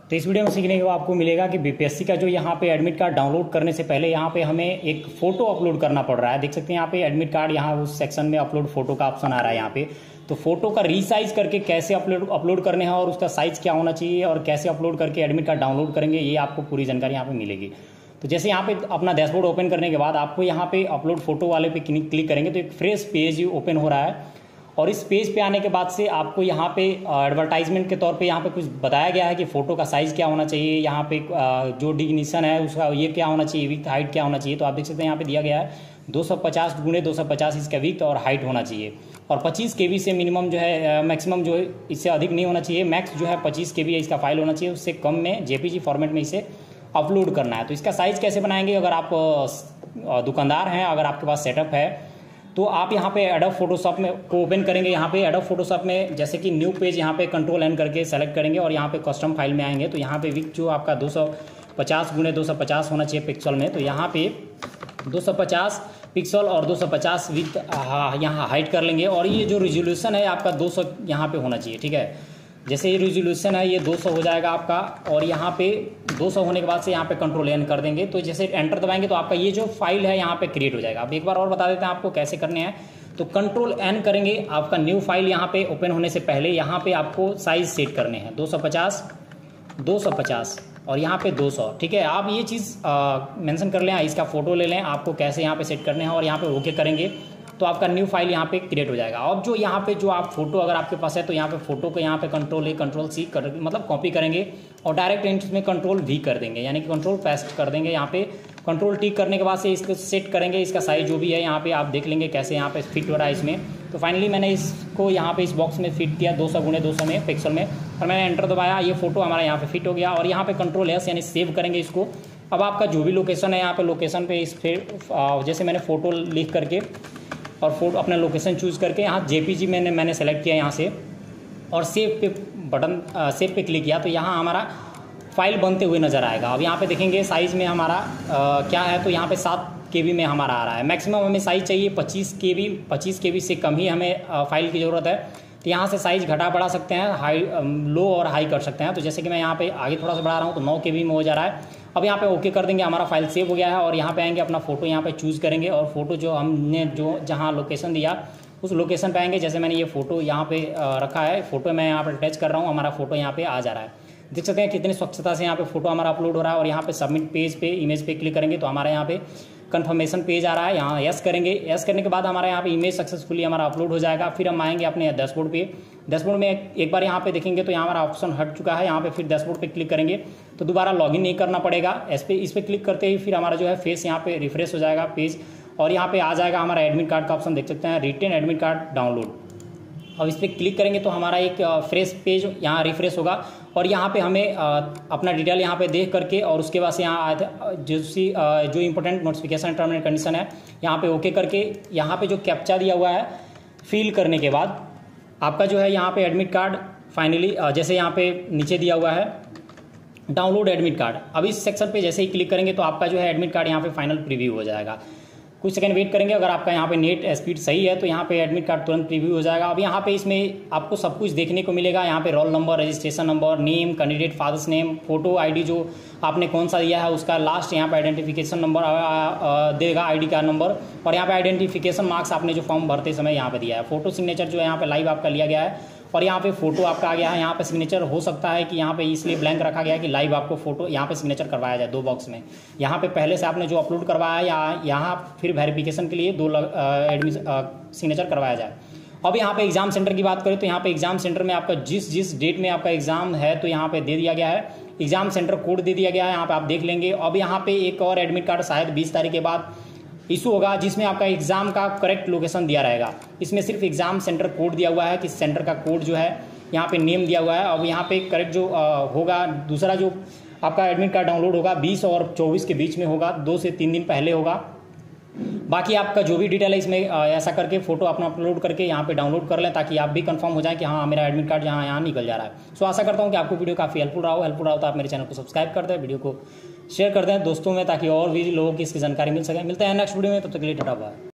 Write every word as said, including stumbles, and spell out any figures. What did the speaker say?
तो इस वीडियो में सीखने को आपको मिलेगा कि बीपीएससी का जो यहाँ पे एडमिट कार्ड डाउनलोड करने से पहले यहाँ पे हमें एक फोटो अपलोड करना पड़ रहा है। देख सकते हैं यहाँ पे एडमिट कार्ड, यहाँ उस सेक्शन में अपलोड फोटो का ऑप्शन आ रहा है यहाँ पे। तो फोटो का रीसाइज करके कैसे अपलोड अपलोड करने हैं और उसका साइज क्या होना चाहिए और कैसे अपलोड करके एडमिट कार्ड डाउनलोड करेंगे, ये आपको पूरी जानकारी यहाँ पे मिलेगी। तो जैसे यहाँ पे अपना डैशबोर्ड ओपन करने के बाद आपको यहाँ पे अपलोड फोटो वाले पे क्लिक करेंगे तो एक फ्रेश पेज ओपन हो रहा है। और इस पेज पे आने के बाद से आपको यहाँ पे एडवर्टाइजमेंट के तौर पे यहाँ पे कुछ बताया गया है कि फ़ोटो का साइज़ क्या होना चाहिए, यहाँ पे जो डिग्निशन है उसका ये क्या होना चाहिए, विथ हाइट क्या होना चाहिए। तो आप देख सकते हैं यहाँ पे दिया गया है दो सौ पचास गुणे दो सौ पचास इसका विथ और हाइट होना चाहिए। और पच्चीस के बी से मिनिमम जो है, मैक्सिमम जो है इससे अधिक नहीं होना चाहिए। मैक्स जो है पच्चीस के बी इसका फाइल होना चाहिए, उससे कम में जेपीजी फॉर्मेट में इसे अपलोड करना है। तो इसका साइज़ कैसे बनाएंगे, अगर आप दुकानदार हैं, अगर आपके पास सेटअप है तो आप यहाँ पे एडोब फोटोशॉप में को ओपन करेंगे। यहाँ पे एडोब फोटोशॉप में जैसे कि न्यू पेज यहाँ पे कंट्रोल एन करके सेलेक्ट करेंगे और यहाँ पे कस्टम फाइल में आएंगे। तो यहाँ पे विथ जो आपका दो सौ पचास गुणे दो सौ पचास होना चाहिए पिक्सल में, तो यहाँ पे दो सौ पचास पिक्सल और दो सौ पचास विथ यहाँ हाइट कर लेंगे। और ये जो रिजोल्यूशन है आपका दो सौ यहाँ पे होना चाहिए, ठीक है। जैसे ये रिजोल्यूशन है ये दो सौ हो जाएगा आपका, और यहाँ पे दो सौ होने के बाद से यहाँ पे कंट्रोल एन कर देंगे। तो जैसे एंटर दबाएंगे तो आपका ये जो फाइल है यहाँ पे क्रिएट हो जाएगा। अब एक बार और बता देते हैं आपको कैसे करने हैं। तो कंट्रोल एन करेंगे, आपका न्यू फाइल यहाँ पे ओपन होने से पहले यहाँ पे आपको साइज सेट करने हैं दो सौ पचास दो सौ पचास और यहाँ पे दो सौ, ठीक है। आप ये चीज़ मेंशन कर लें, इसका फोटो ले लें, आपको कैसे यहाँ पे सेट करने हैं और यहाँ पे ओके करेंगे तो आपका न्यू फाइल यहाँ पे क्रिएट हो जाएगा। अब जो यहाँ पे जो आप फोटो अगर आपके पास है तो यहाँ पे फोटो को यहाँ पे कंट्रोल ए कंट्रोल सी कर मतलब कॉपी करेंगे और डायरेक्ट एंट्री में कंट्रोल वी कर देंगे, यानी कि कंट्रोल पेस्ट कर देंगे। यहाँ पे कंट्रोल टी करने के बाद से इसको सेट करेंगे, इसका साइज जो भी है यहाँ पे आप देख लेंगे कैसे यहाँ पे फिट हो रहा है इसमें। तो फाइनली मैंने इसको यहाँ पे इस बॉक्स में फिट किया दो सौ गुणे दो सौ में पिक्सल में, और मैंने एंटर दबाया, ये फोटो हमारा यहाँ पे फिट हो गया। और यहाँ पे कंट्रोल एस यानी सेव करेंगे इसको। अब आपका जो भी लोकेशन है यहाँ पे लोकेशन पे इस पे जैसे मैंने फोटो लिख करके और फोटो अपना लोकेशन चूज़ करके यहाँ जेपीजी मैंने मैंने सेलेक्ट किया यहाँ से और सेव पे बटन सेव पे क्लिक किया तो यहाँ हमारा फाइल बनते हुए नज़र आएगा। अब यहाँ पे देखेंगे साइज़ में हमारा आ, क्या है, तो यहाँ पे सात के बी में हमारा आ रहा है। मैक्सिमम हमें साइज़ चाहिए पच्चीस के बी, पच्चीस के बी से कम ही हमें आ, फाइल की ज़रूरत है। तो यहाँ से साइज़ घटा बढ़ा सकते हैं, हाई लो और हाई कर सकते हैं। तो जैसे कि मैं यहाँ पे आगे थोड़ा सा बढ़ा रहा हूँ तो नौ के बी में हो जा रहा है। अब यहाँ पे ओके कर देंगे, हमारा फाइल सेव हो गया है। और यहाँ पे आएंगे, अपना फोटो यहाँ पे चूज़ करेंगे और फोटो जो हमने जो जहाँ लोकेशन दिया उस लोकेशन पे आएंगे। जैसे मैंने ये फोटो यहाँ पे रखा है, फोटो मैं यहाँ पे टच कर रहा हूँ, हमारा फोटो यहाँ पे आ जा रहा है। देख सकते हैं कितनी स्वच्छता से यहाँ पे फोटो हमारा अपलोड हो रहा है। और यहाँ पे सबमिट पेज पे इमेज पे क्लिक करेंगे तो हमारा यहाँ पे कंफर्मेशन पेज आ रहा है, यहाँ यस करेंगे। यस करने के बाद हमारा यहाँ पे इमेज सक्सेसफुली हमारा अपलोड हो जाएगा। फिर हम आएंगे अपने डैशबोर्ड पे। डैशबोर्ड में एक बार यहाँ पे देखेंगे तो यहाँ हमारा ऑप्शन हट चुका है। यहाँ पे फिर डैशबोर्ड पे क्लिक करेंगे तो दोबारा लॉगिन नहीं करना पड़ेगा। इस पे इस पर क्लिक करते ही फिर हमारा जो है फेस यहाँ पे रिफ्रेश हो जाएगा पेज, और यहाँ पे आ जाएगा हमारा एडमिट कार्ड का ऑप्शन, देख सकते हैं रिटेन एडमिट कार्ड डाउनलोड। अब इस पर क्लिक करेंगे तो हमारा एक फ्रेश पेज यहाँ रिफ्रेश होगा और यहाँ पे हमें अपना डिटेल यहाँ पे देख करके और उसके बाद से यहाँ जो सी जो important notification term and condition है यहाँ पे ओके करके यहाँ पे जो कैप्चा दिया हुआ है फिल करने के बाद आपका जो है यहाँ पे एडमिट कार्ड फाइनली जैसे यहाँ पे नीचे दिया हुआ है डाउनलोड एडमिट कार्ड। अब इस सेक्शन पे जैसे ही क्लिक करेंगे तो आपका जो है एडमिट कार्ड यहाँ पे फाइनल प्रीव्यू हो जाएगा। कुछ सेकंड वेट करेंगे, अगर आपका यहाँ पे नेट स्पीड सही है तो यहाँ पे एडमिट कार्ड तुरंत प्रीव्यू हो जाएगा। अब यहाँ पे इसमें आपको सब कुछ देखने को मिलेगा। यहाँ पे roll number, registration number, name, candidate father's name, photo, ID जो आपने कौन सा दिया है उसका लास्ट यहाँ पे आइडेंटिफिकेशन नंबर देगा, आईडी कार्ड नंबर, और यहाँ पे आइडेंटिफिकेशन मार्क्स आपने जो फॉर्म भरते समय यहाँ पे दिया है। फोटो सिग्नेचर जो है यहाँ पे लाइव आपका लिया गया है और यहाँ पे फोटो आपका आ गया है। यहाँ पे सिग्नेचर हो सकता है कि यहाँ पे इसलिए ब्लैंक रखा गया है कि लाइव आपको फोटो यहाँ पे सिग्नेचर करवाया जाए दो बॉक्स में। यहाँ पे पहले से आपने जो अपलोड करवाया है या यहाँ फिर वेरिफिकेशन के लिए दो एडमिशन सिग्नेचर करवाया जाए। अब यहाँ पे एग्जाम सेंटर की बात करें तो यहाँ पे एग्जाम सेंटर में आपका जिस जिस डेट में आपका एग्जाम है तो यहाँ पे दे दिया गया है, एग्जाम सेंटर कोड दे दिया गया है, यहाँ पे आप देख लेंगे। अब यहाँ पे एक और एडमिट कार्ड शायद बीस तारीख के बाद इशू होगा जिसमें आपका एग्जाम का करेक्ट लोकेशन दिया रहेगा। इसमें सिर्फ एग्जाम सेंटर कोड दिया हुआ है कि सेंटर का कोड जो है यहाँ पे नेम दिया हुआ है। अब यहाँ पे करेक्ट जो आ, होगा दूसरा जो आपका एडमिट कार्ड डाउनलोड होगा बीस और चौबीस के बीच में होगा, दो से तीन दिन पहले होगा। बाकी आपका जो भी डिटेल है इसमें आ, ऐसा करके फोटो अपना अपलोड करके यहाँ पे डाउनलोड कर लें ताकि आप भी कंफर्म हो जाए कि हाँ मेरा एडमिट कार्ड यहाँ यहाँ निकल जा रहा है। सो आशा करता हूँ कि आपको वीडियो काफ़ी हेल्पफुल रहा हो। हेल्पफुल रहा हो तो आप मेरे चैनल को सब्सक्राइब कर दें, वीडियो को शेयर कर दें दोस्तों में ताकि और भी लोगों की इसकी जानकारी मिल सके। मिलते हैं नेक्स्ट वीडियो में, तब तक के लिए टाटा बाय।